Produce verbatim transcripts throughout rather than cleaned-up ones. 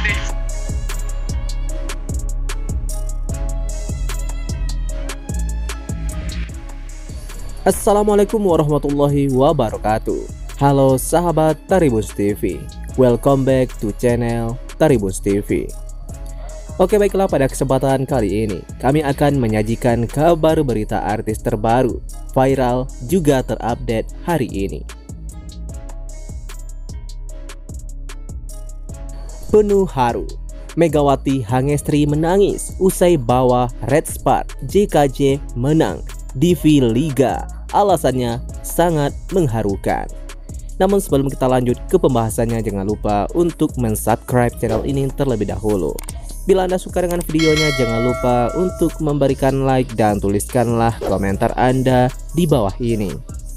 nih. Assalamualaikum warahmatullahi wabarakatuh. Halo sahabat Taribus T V, welcome back to channel Taribus T V. Oke, baiklah, pada kesempatan kali ini kami akan menyajikan kabar berita artis terbaru, viral, juga terupdate hari ini. Penuh haru, Megawati Hangestri menangis usai bawa Red Spark J K J menang di V Liga. Alasannya sangat mengharukan. Namun sebelum kita lanjut ke pembahasannya, jangan lupa untuk mensubscribe channel ini terlebih dahulu. Bila Anda suka dengan videonya, jangan lupa untuk memberikan like dan tuliskanlah komentar Anda di bawah ini.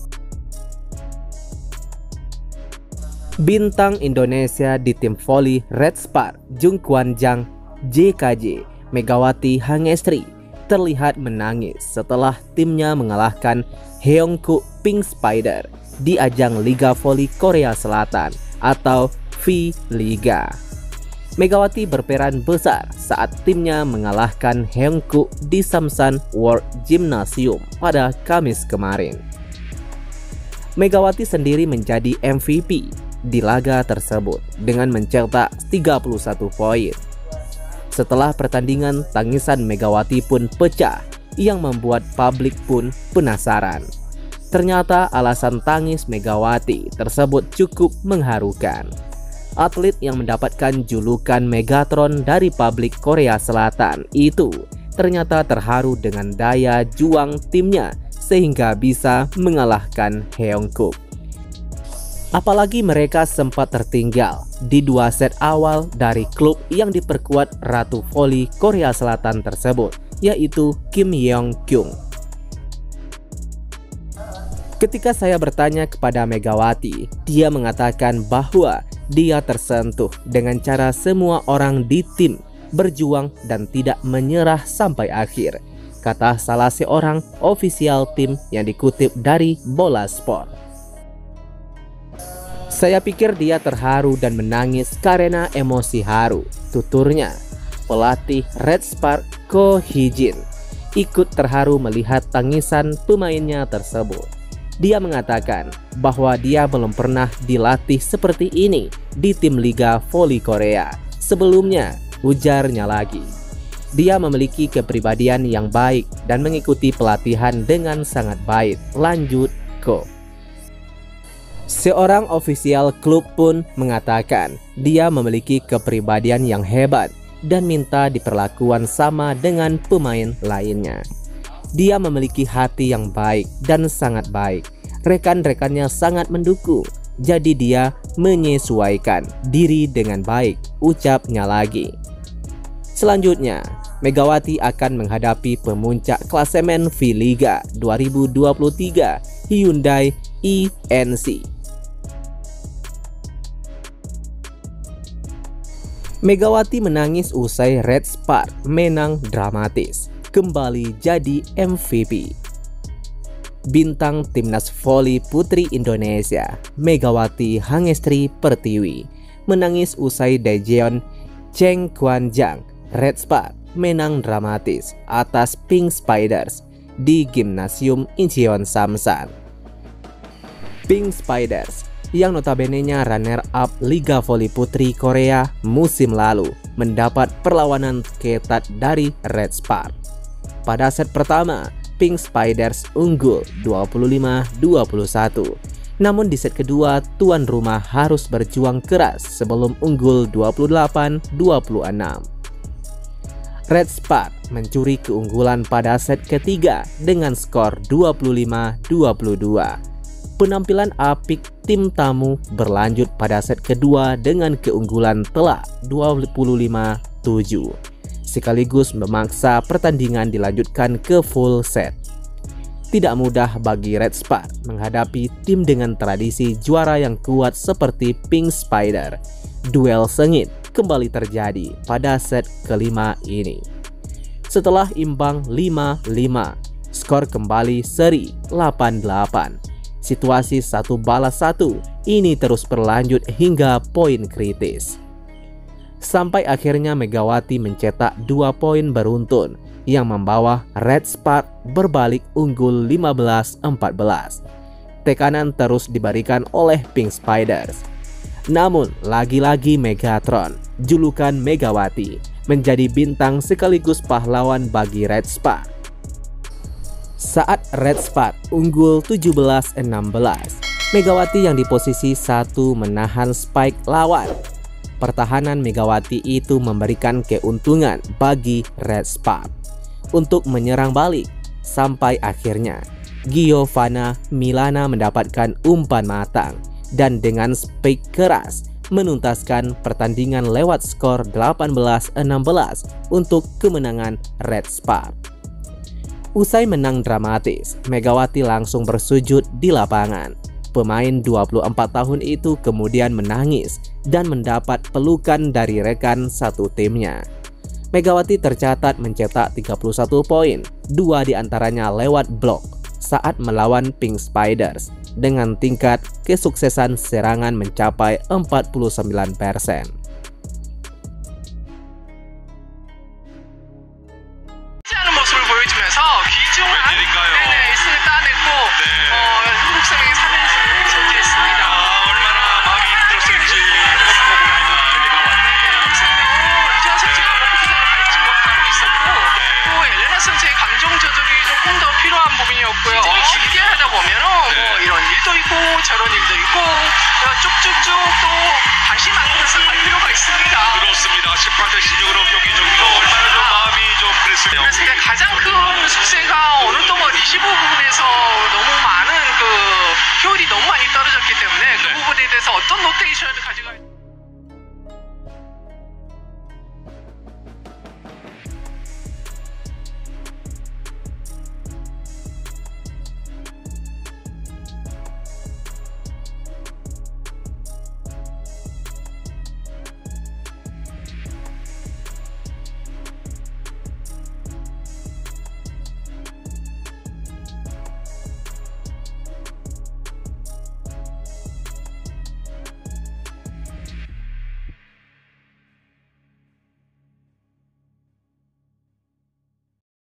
Bintang Indonesia di tim voli Red Spark Jungkwan-jang J K J, Megawati Hangestri, terlihat menangis setelah timnya mengalahkan Haeunkook Pink Spider di ajang Liga Voli Korea Selatan atau V Liga. Megawati berperan besar saat timnya mengalahkan Haeunkook di Samsan World Gymnasium pada Kamis kemarin. Megawati sendiri menjadi M V P di laga tersebut dengan mencetak tiga puluh satu poin. Setelah pertandingan, tangisan Megawati pun pecah yang membuat publik pun penasaran. Ternyata alasan tangis Megawati tersebut cukup mengharukan. Atlet yang mendapatkan julukan Megatron dari publik Korea Selatan itu ternyata terharu dengan daya juang timnya sehingga bisa mengalahkan Haeunkook. Apalagi mereka sempat tertinggal di dua set awal dari klub yang diperkuat Ratu Voli Korea Selatan tersebut, yaitu Kim Yeong Kyung. Ketika saya bertanya kepada Megawati, dia mengatakan bahwa dia tersentuh dengan cara semua orang di tim berjuang dan tidak menyerah sampai akhir, kata salah seorang ofisial tim yang dikutip dari Bola Sport. Saya pikir dia terharu dan menangis karena emosi haru, tuturnya. Pelatih Red Spark Ko Hee-jin ikut terharu melihat tangisan pemainnya tersebut. Dia mengatakan bahwa dia belum pernah dilatih seperti ini di tim Liga Voli Korea sebelumnya, ujarnya lagi. Dia memiliki kepribadian yang baik dan mengikuti pelatihan dengan sangat baik, lanjut Ko. Seorang ofisial klub pun mengatakan dia memiliki kepribadian yang hebat dan minta diperlakukan sama dengan pemain lainnya. Dia memiliki hati yang baik dan sangat baik. Rekan-rekannya sangat mendukung, jadi dia menyesuaikan diri dengan baik, ucapnya lagi. Selanjutnya, Megawati akan menghadapi pemuncak klasemen V Liga dua ribu dua puluh tiga Hyundai I N C. Megawati menangis usai Red Spark menang dramatis, kembali jadi M V P. Bintang Timnas Voli Putri Indonesia, Megawati Hangestri Pertiwi, menangis usai Daejeon Jungkwan-jang Red Spark menang dramatis atas Pink Spiders di Gymnasium Incheon Samsan. Pink Spiders yang notabene-nya runner-up Liga Voli Putri Korea musim lalu mendapat perlawanan ketat dari Red Spark. Pada set pertama, Pink Spiders unggul dua puluh lima dua puluh satu. Namun di set kedua, tuan rumah harus berjuang keras sebelum unggul dua puluh delapan dua puluh enam. Red Spark mencuri keunggulan pada set ketiga dengan skor dua puluh lima dua puluh dua. Penampilan apik tim tamu berlanjut pada set kedua dengan keunggulan telak dua puluh lima tujuh, sekaligus memaksa pertandingan dilanjutkan ke full set. Tidak mudah bagi Red Spark menghadapi tim dengan tradisi juara yang kuat seperti Pink Spider. Duel sengit kembali terjadi pada set kelima ini. Setelah imbang lima lima, skor kembali seri delapan delapan. Situasi satu balas satu ini terus berlanjut hingga poin kritis. sampai akhirnya Megawati mencetak dua poin beruntun yang membawa Red Spark berbalik unggul lima belas empat belas. Tekanan terus diberikan oleh Pink Spiders. Namun, lagi-lagi Megatron, julukan Megawati, menjadi bintang sekaligus pahlawan bagi Red Spark. Saat Red Spark unggul tujuh belas enam belas, Megawati yang di posisi satu menahan spike lawan. Pertahanan Megawati itu memberikan keuntungan bagi Red Spark untuk menyerang balik, sampai akhirnya Giovanna Milana mendapatkan umpan matang dan dengan spike keras menuntaskan pertandingan lewat skor delapan belas enam belas untuk kemenangan Red Spark. Usai menang dramatis, Megawati langsung bersujud di lapangan. Pemain dua puluh empat tahun itu kemudian menangis dan mendapat pelukan dari rekan satu timnya. Megawati tercatat mencetak tiga puluh satu poin, dua diantaranya lewat blok saat melawan Pink Spiders dengan tingkat kesuksesan serangan mencapai empat puluh sembilan persen. 저런 일도 있고 쭉쭉쭉 또 다시 만들어서 갈 필요가 있습니다. 그렇습니다. 십팔 대 십육으로 경기 종료. 얼마나 좀 마음이 좀 그랬습니다. 그래서 가장 큰 숙제가 오늘 또 뭐 리시브 부분에서 너무 많은 그 효율이 너무 많이 떨어졌기 때문에 그 부분에 대해서 어떤 로테이션을 가지고